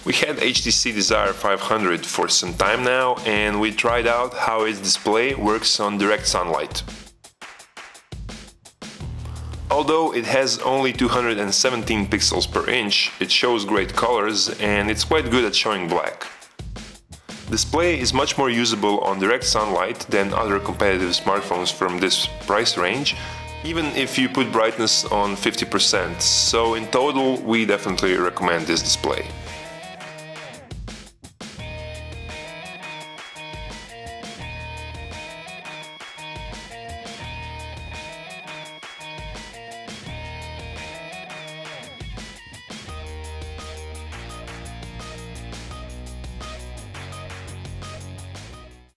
We had HTC Desire 500 for some time now, and we tried out how its display works on direct sunlight. Although it has only 217 pixels per inch, it shows great colors and it's quite good at showing black. Display is much more usable on direct sunlight than other competitive smartphones from this price range, even if you put brightness on 50%, so in total we definitely recommend this display.